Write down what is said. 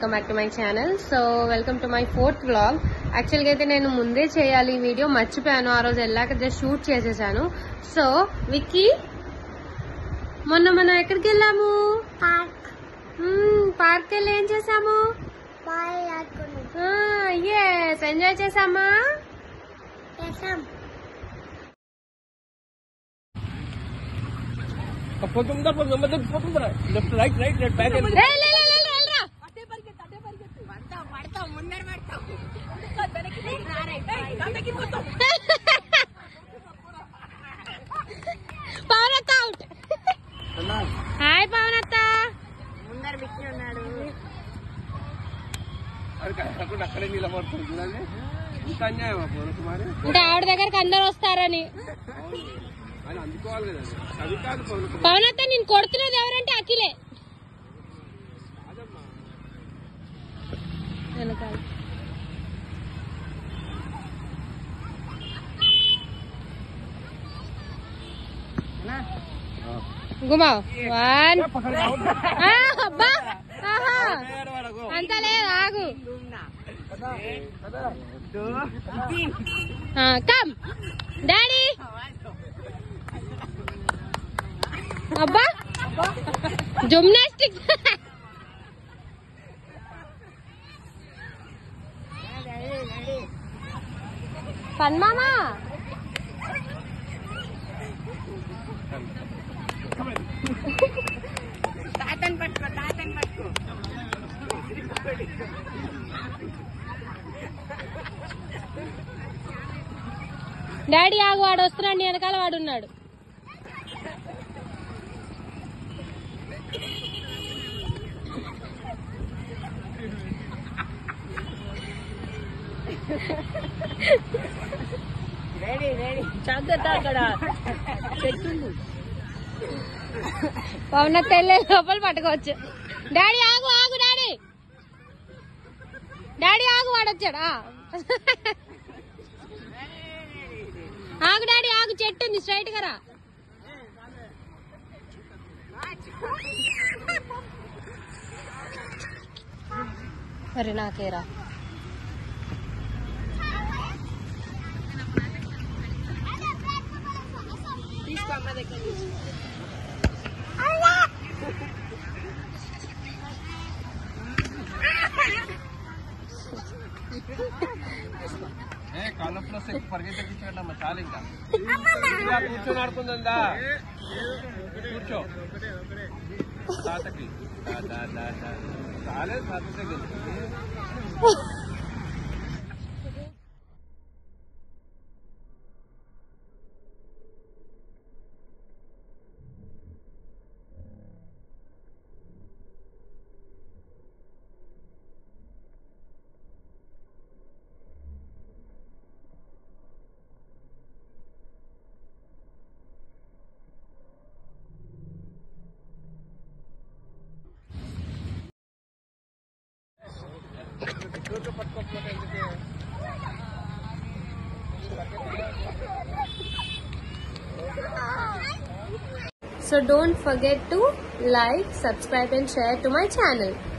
Welcome back to my channel. So welcome to my 4th vlog. యాక్చువల్గా అయితే నేను ముందే చేయాలి వీడియో, మర్చిపోయాను. ఆ రోజు వెళ్ళాక జస్ట్ షూట్ చేసేసాను. సో విక్కీ, మొన్న మనం ఎక్కడికి వెళ్ళాము? పార్క్ వెళ్ళి ఏం చేసాము? ఎస్, ఎంజాయ్ చేసామా? Left right right right back పవనత్త అవుట్. హాయ్ పవనత్త. ముందర బిక్కి ఉన్నాడు. అక్కడే నిలబడుతుంది. ఇంత అన్యాయం పవనకుమారి అంటే ఆవిడ దగ్గరకు అందరు వస్తారని. అని అందుకోవాలి కదా. అది కాదు పవనత్త, నేను కొడుతున్నది ఎవరంటే అఖిలే. వెనకాల గుమా వన్. అబ్బా, అంత లేదు, ఆగు. Come daddy. అబ్బా, జిమ్నాస్టిక్. పన్ మామా. తాతని పట్టుకో, తాతని పట్టుకో. డాడీ ఆగు, వాడు వస్తున్నాడు, వెనకాల వాడు ఉన్నాడు. Ready ready. చదువుతా అక్కడ చెట్టుంది. పవనత్త వెళ్ళే లోపల పట్టుకోవచ్చు. డాడీ ఆగు, ఆగు డాడీ. డాడీ ఆగు, వాడు వచ్చాడా? ఆగు డాడీ ఆగు, చెట్టు ఉంది, స్ట్రైట్ గా రా. మరి నాకేరా. తీసుకో అమ్మ దగ్గర నుంచి. కాళ్ళప్పుడు వస్తే పరిగెత్తించకండి చాలా. ఇంకా కూర్చొని ఆడుకుందా? కూర్చో. తాతకి చాలేదు, తాతకే గెలుస్తుంది. So don't forget to like, subscribe and share to my channel.